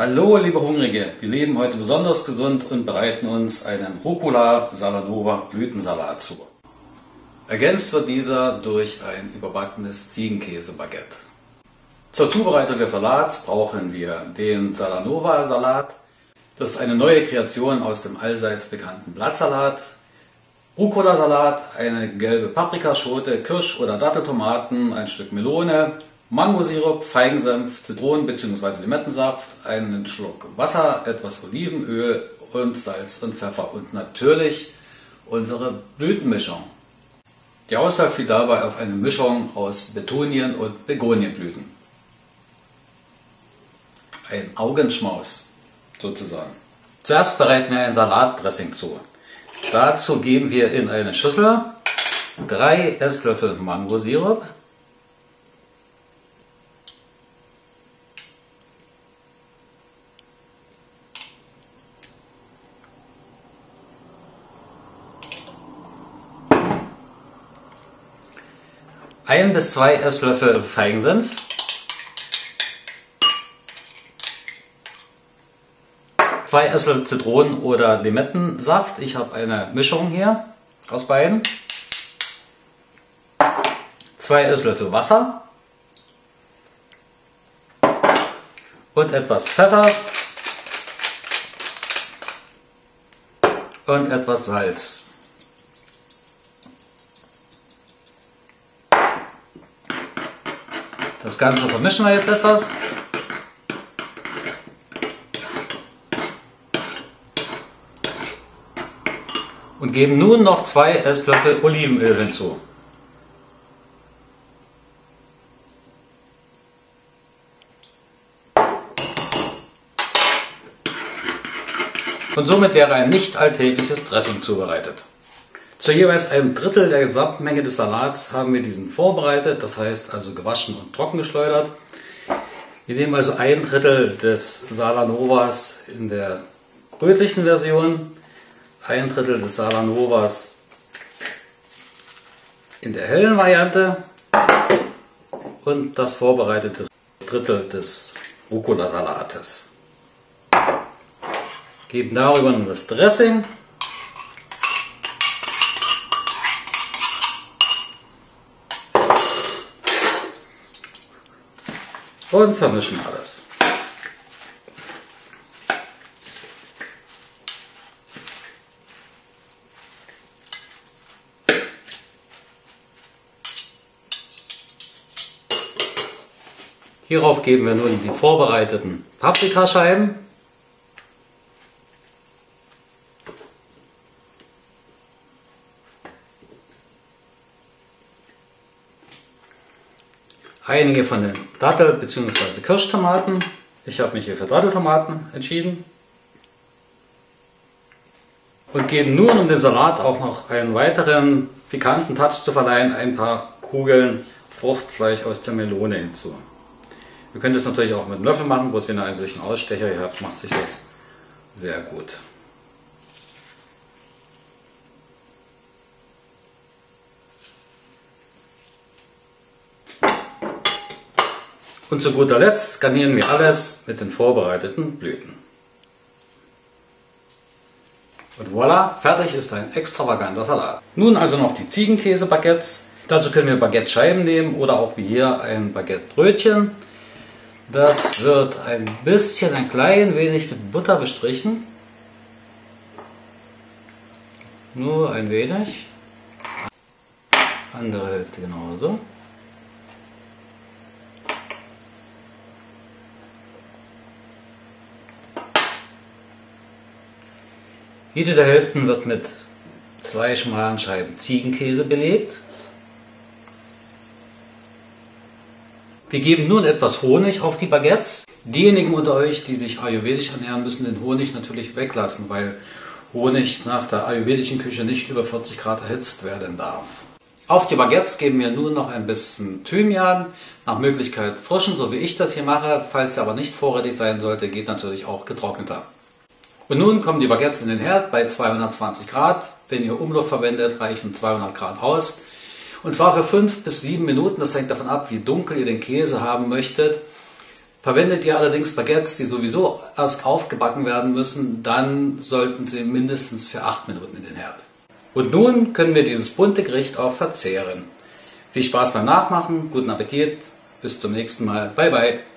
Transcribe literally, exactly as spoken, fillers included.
Hallo liebe Hungrige, wir leben heute besonders gesund und bereiten uns einen Rucola Salanova Blütensalat zu. Ergänzt wird dieser durch ein überbackenes Ziegenkäse-Baguette. Zur Zubereitung des Salats brauchen wir den Salanova Salat. Das ist eine neue Kreation aus dem allseits bekannten Blattsalat. Rucola Salat, eine gelbe Paprikaschote, Kirsch- oder Datteltomaten, ein Stück Melone, Mangosirup, Feigensenf, Zitronen- bzw. Limettensaft, einen Schluck Wasser, etwas Olivenöl und Salz und Pfeffer und natürlich unsere Blütenmischung. Die Auswahl fiel dabei auf eine Mischung aus Petunien und Begonienblüten. Ein Augenschmaus sozusagen. Zuerst bereiten wir ein Salatdressing zu. Dazu geben wir in eine Schüssel drei Esslöffel Mangosirup, ein bis zwei Esslöffel Feigensenf, zwei Esslöffel Zitronen- oder Limettensaft. Ich habe eine Mischung hier aus beiden. zwei Esslöffel Wasser und etwas Pfeffer und etwas Salz. Das Ganze vermischen wir jetzt etwas. Und geben nun noch zwei Esslöffel Olivenöl hinzu. Und somit wäre ein nicht alltägliches Dressing zubereitet. Zu jeweils einem Drittel der Gesamtmenge des Salats haben wir diesen vorbereitet, das heißt also gewaschen und trocken geschleudert. Wir nehmen also ein Drittel des Salanovas in der rötlichen Version, ein Drittel des Salanovas in der hellen Variante und das vorbereitete Drittel des Rucola-Salates. Geben darüber nun das Dressing. Und vermischen alles. Hierauf geben wir nun die vorbereiteten Paprikascheiben. Einige von den Dattel- bzw. Kirschtomaten. Ich habe mich hier für Datteltomaten entschieden. Und geben nun, um den Salat auch noch einen weiteren pikanten Touch zu verleihen, ein paar Kugeln Fruchtfleisch aus der Melone hinzu. Ihr könnt es natürlich auch mit einem Löffel machen, bloß wenn ihr einen solchen Ausstecher hier habt, macht sich das sehr gut. Und zu guter Letzt garnieren wir alles mit den vorbereiteten Blüten. Und voilà, fertig ist ein extravaganter Salat. Nun also noch die Ziegenkäse-Baguettes. Dazu können wir Baguette-Scheiben nehmen oder auch wie hier ein Baguette-Brötchen. Das wird ein bisschen, ein klein wenig mit Butter bestrichen. Nur ein wenig. Andere Hälfte genauso. Jede der Hälften wird mit zwei schmalen Scheiben Ziegenkäse belegt. Wir geben nun etwas Honig auf die Baguettes. Diejenigen unter euch, die sich ayurvedisch ernähren, müssen den Honig natürlich weglassen, weil Honig nach der ayurvedischen Küche nicht über vierzig Grad erhitzt werden darf. Auf die Baguettes geben wir nun noch ein bisschen Thymian, nach Möglichkeit frischen, so wie ich das hier mache. Falls der aber nicht vorrätig sein sollte, geht natürlich auch getrockneter. Und nun kommen die Baguettes in den Herd bei zweihundertzwanzig Grad. Wenn ihr Umluft verwendet, reichen zweihundert Grad aus. Und zwar für fünf bis sieben Minuten. Das hängt davon ab, wie dunkel ihr den Käse haben möchtet. Verwendet ihr allerdings Baguettes, die sowieso erst aufgebacken werden müssen, dann sollten sie mindestens für acht Minuten in den Herd. Und nun können wir dieses bunte Gericht auch verzehren. Viel Spaß beim Nachmachen, guten Appetit, bis zum nächsten Mal, bye bye.